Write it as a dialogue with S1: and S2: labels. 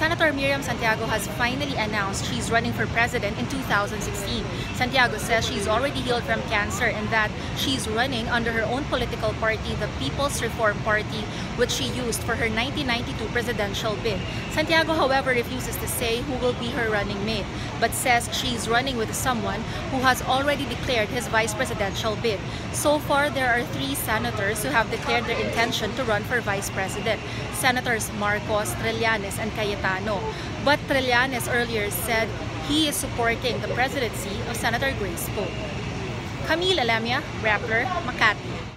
S1: Senator Miriam Santiago has finally announced she's running for president in 2016. Santiago says she's already healed from cancer and that she's running under her own political party, the People's Reform Party, which she used for her 1992 presidential bid. Santiago, however, refuses to say who will be her running mate, but says she's running with someone who has already declared his vice presidential bid. So far, there are 3 senators who have declared their intention to run for vice president: Senators Marcos, Trillanes, and Cayetano. But Trillanes earlier said he is supporting the presidency of Senator Grace Poe. Camille Alemia, Rappler, Makati.